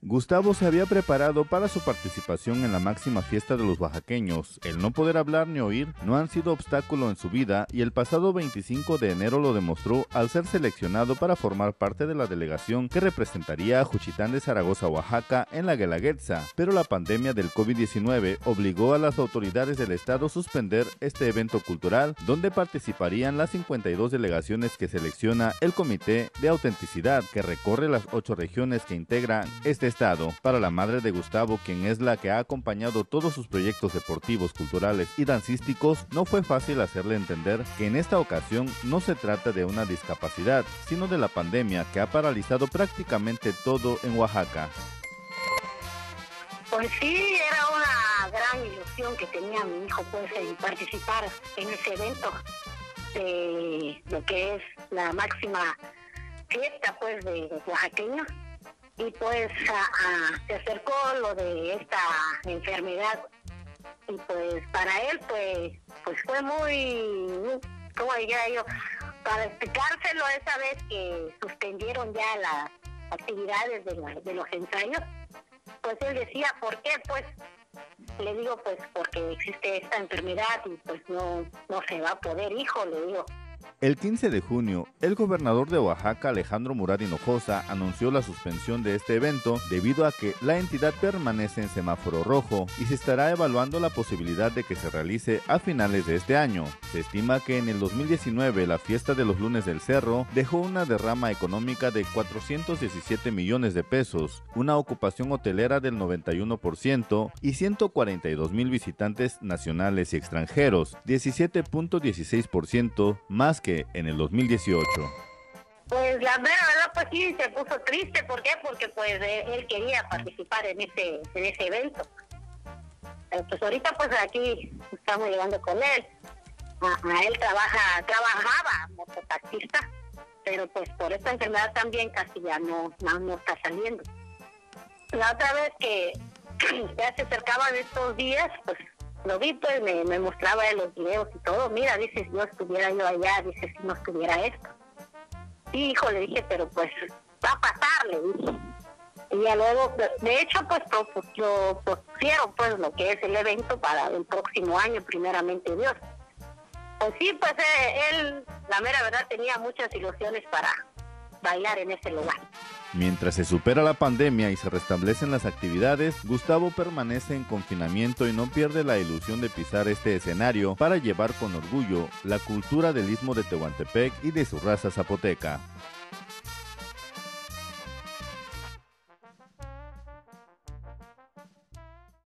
Gustavo se había preparado para su participación en la máxima fiesta de los oaxaqueños. El no poder hablar ni oír no han sido obstáculo en su vida y el pasado 25 de enero lo demostró al ser seleccionado para formar parte de la delegación que representaría a Juchitán de Zaragoza, Oaxaca, en la Guelaguetza. Pero la pandemia del COVID-19 obligó a las autoridades del estado a suspender este evento cultural, donde participarían las 52 delegaciones que selecciona el Comité de Autenticidad, que recorre las 8 regiones que integran este estado. Para la madre de Gustavo, quien es la que ha acompañado todos sus proyectos deportivos, culturales y dancísticos, no fue fácil hacerle entender que en esta ocasión no se trata de una discapacidad, sino de la pandemia que ha paralizado prácticamente todo en Oaxaca. Pues sí, era una gran ilusión que tenía mi hijo, pues, en participar en ese evento de lo que es la máxima fiesta, pues, de los oaxaqueños. Y pues se acercó lo de esta enfermedad y pues para él pues fue muy, ¿cómo diría yo? Para explicárselo esa vez que suspendieron ya las actividades de los ensayos, pues él decía, ¿por qué? Pues le digo, pues porque existe esta enfermedad y pues no se va a poder, hijo, le digo. El 15 de junio, el gobernador de Oaxaca, Alejandro Murat Hinojosa, anunció la suspensión de este evento debido a que la entidad permanece en semáforo rojo y se estará evaluando la posibilidad de que se realice a finales de este año. Se estima que en el 2019 la fiesta de los lunes del cerro dejó una derrama económica de 417 millones de pesos, una ocupación hotelera del 91% y 142,000 visitantes nacionales y extranjeros, 17.16% más que en el 2018. Pues la verdad, pues sí, se puso triste. ¿Por qué? Porque pues él quería participar en ese evento. Pues ahorita pues aquí estamos llegando con él. Él trabajaba mototaxista, pero pues por esta enfermedad también casi ya no está saliendo. La otra vez que ya se acercaban estos días, pues lo vi, pues me mostraba de los videos y todo. Mira, dice, si no estuviera yo allá, dice, si no estuviera esto. Sí, hijo, le dije, pero pues va a pasar, le dije. Y ya luego, de hecho, pues propusieron pues lo que es el evento para el próximo año, primeramente Dios. Pues sí, pues él, la mera verdad, tenía muchas ilusiones para bailar en ese lugar. Mientras se supera la pandemia y se restablecen las actividades, Gustavo permanece en confinamiento y no pierde la ilusión de pisar este escenario para llevar con orgullo la cultura del Istmo de Tehuantepec y de su raza zapoteca.